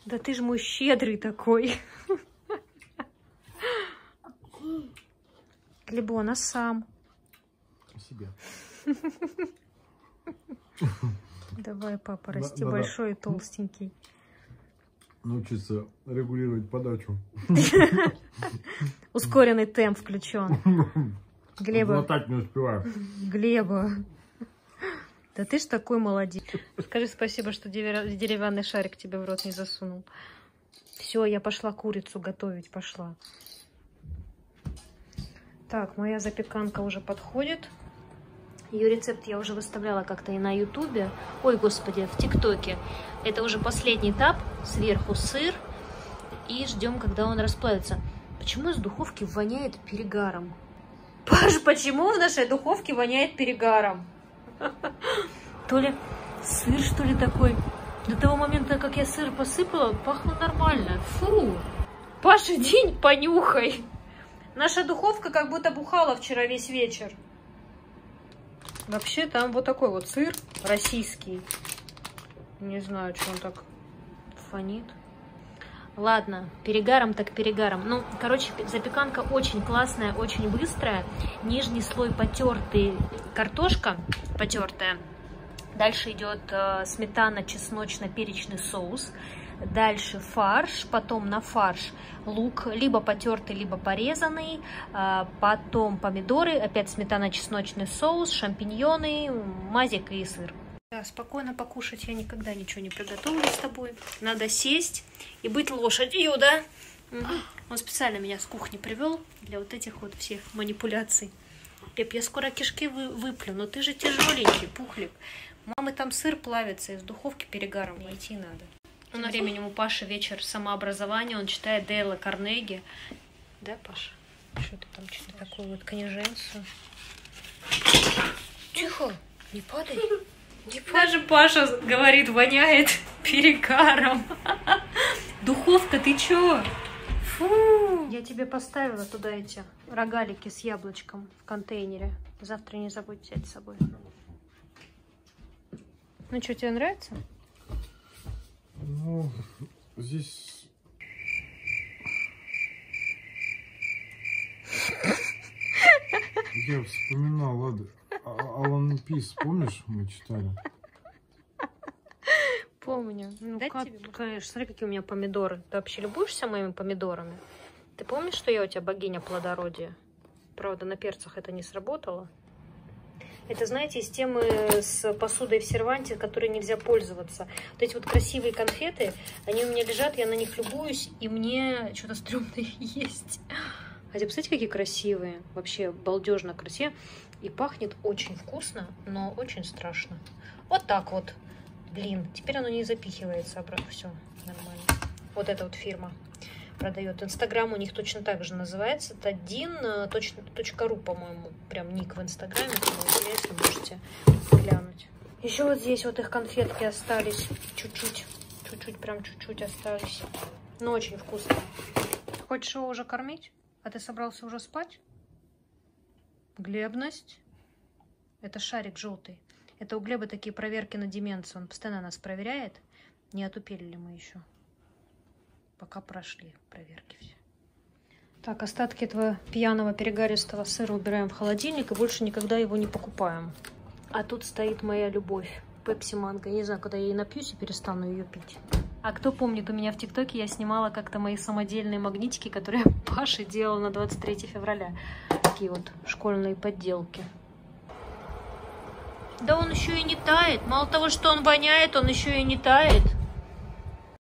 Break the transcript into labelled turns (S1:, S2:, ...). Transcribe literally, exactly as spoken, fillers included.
S1: Да ты ж мой щедрый такой. Глебон, а сам?
S2: Себе.
S1: Давай, папа, расти
S2: да,
S1: большой
S2: да.
S1: и толстенький.
S2: Научиться регулировать подачу.
S1: Ускоренный темп включен. Глеба.
S2: Глотать не успеваю.
S1: Глеба. Да ты ж такой молодец. Скажи спасибо, что деревянный шарик тебе в рот не засунул. Все, я пошла курицу готовить, пошла. Так, моя запеканка уже подходит. Ее рецепт я уже выставляла как-то и на ютубе. Ой, господи, в тиктоке. Это уже последний этап. Сверху сыр. И ждем, когда он расплавится. Почему из духовки воняет перегаром? Паш, почему в нашей духовке воняет перегаром? То ли сыр, что ли, такой? До того момента, как я сыр посыпала, пахло нормально. Фу! Паша, день понюхай. Наша духовка как будто бухала вчера весь вечер. Вообще там вот такой вот сыр российский. Не знаю, что он так фонит. Ладно, перегаром так перегаром. Ну, короче, запеканка очень классная, очень быстрая. Нижний слой потертый, картошка потертая. Дальше идет э, сметана, чесночно-перечный соус. Дальше фарш, потом на фарш лук, либо потертый, либо порезанный. Э, потом помидоры, опять сметана, чесночный соус, шампиньоны, мазик и сыр. Да, спокойно покушать я никогда ничего не приготовлю с тобой. Надо сесть и быть лошадью, да? Угу. Он специально меня с кухни привел для вот этих вот всех манипуляций. Пеп, я скоро кишки вы, выплю, но ты же тяжеленький, пухлик. У мамы там сыр плавится, из духовки перегаром найти надо. На временем у Паши вечер самообразования, он читает Дейла Карнеги. Да, Паша? Что ты там, что-то такое вот кониженцию? Тихо, не падай. Не Даже Паша говорит, воняет перегаром. Духовка, ты чё? Фу. Я тебе поставила туда эти рогалики с яблочком в контейнере. Завтра не забудь взять с собой. Ну что, тебе нравится?
S2: Ну, здесь... Я вспоминал, ладно. Алан Пис, помнишь, мы читали?
S1: Помню. Ну, как, тебе, конечно, смотри, какие у меня помидоры. Ты вообще любуешься моими помидорами? Ты помнишь, что я у тебя богиня плодородия? Правда, на перцах это не сработало. Это, знаете, из темы с посудой в серванте, которой нельзя пользоваться. Вот эти вот красивые конфеты, они у меня лежат, я на них любуюсь, и мне что-то стрёмное есть. Хотя, посмотрите, какие красивые. Вообще, балдежно красивые. И пахнет очень вкусно, но очень страшно. Вот так вот. Блин, теперь оно не запихивается обратно. Все, нормально. Вот эта вот фирма продает. Инстаграм у них точно так же называется. Тадин точка ру, по-моему. Прям ник в Инстаграме. Если можете глянуть. Еще вот здесь вот их конфетки остались. Чуть-чуть. Чуть-чуть, прям чуть-чуть остались. Но очень вкусно. Хочешь его уже кормить? А ты собрался уже спать? Глебность. Это шарик желтый. Это у Глеба такие проверки на деменцию. Он постоянно нас проверяет. Не отупели ли мы еще? Пока прошли проверки все. Так, остатки этого пьяного перегаристого сыра убираем в холодильник и больше никогда его не покупаем. А тут стоит моя любовь. Пепси Манго. Я не знаю, когда я ей напьюсь и перестану ее пить. А кто помнит, у меня в ТикТоке я снимала как-то мои самодельные магнитики, которые Паша делала на двадцать третье февраля. Такие вот школьные подделки. Да он еще и не тает. Мало того, что он воняет, он еще и не тает.